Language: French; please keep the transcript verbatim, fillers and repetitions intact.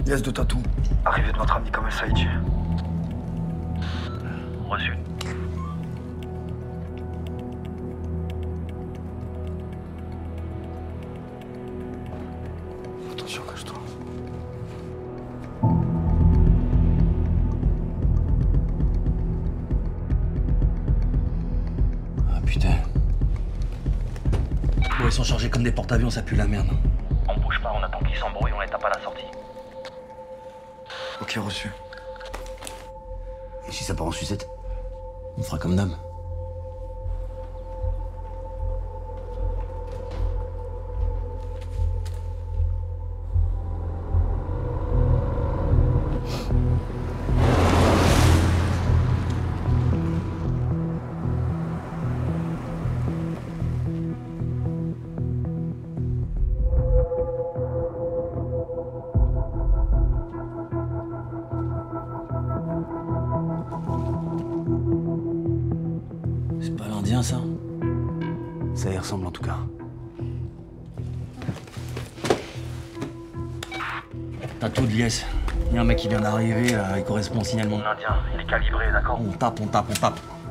Yes de Tatou. Arrivée de notre ami Kamel Saïdi. Reçu. Attention, cache-toi. Ah putain. Bon, ils sont chargés comme des porte-avions, ça pue la merde. On bouge pas, on attend qu'ils s'embrouillent, on les tape à la sortie. Ok, reçu. Et si ça part en sucette? On fera comme d'hab. C'est pas l'Indien, ça? Ça y ressemble en tout cas. T'as tout de liesse. Il y a un mec qui vient d'arriver, là, il correspond au signalement. Mon indien, il est calibré, d'accord? On tape, on tape, on tape.